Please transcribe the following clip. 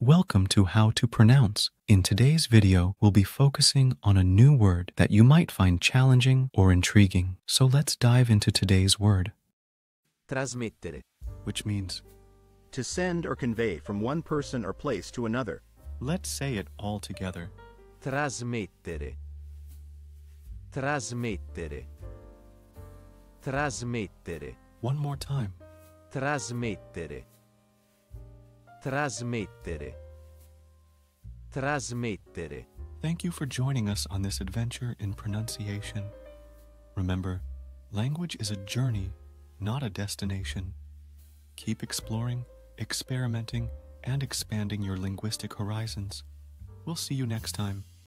Welcome to How to Pronounce. In today's video, we'll be focusing on a new word that you might find challenging or intriguing. So let's dive into today's word, Trasmettere. which means, To send or convey from one person or place to another. let's say it all together. Trasmettere. Trasmettere. Trasmettere. One more time. Trasmettere. Trasmettere. Trasmettere. Thank you for joining us on this adventure in pronunciation. Remember, language is a journey, not a destination. Keep exploring, experimenting, and expanding your linguistic horizons. We'll see you next time.